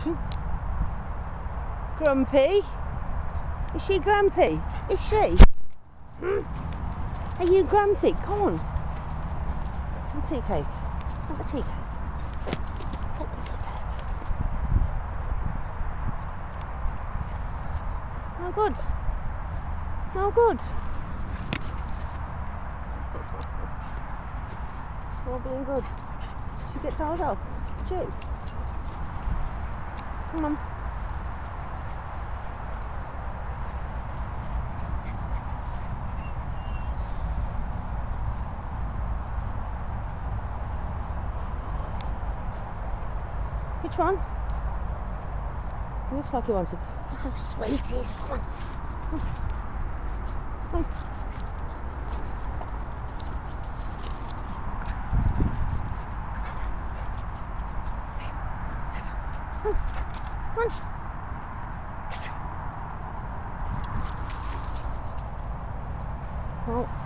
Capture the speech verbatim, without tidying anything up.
Grumpy? Is she grumpy? Is she? Are you grumpy? Come on. Have a tea cake. Have a tea cake. Take the tea cake. No good. No good. It's all being good. She get told off. Chew. Come on. Which one? It looks like he wants to. Oh, sweeties, come on. Come on. Come on. Come on. Oh.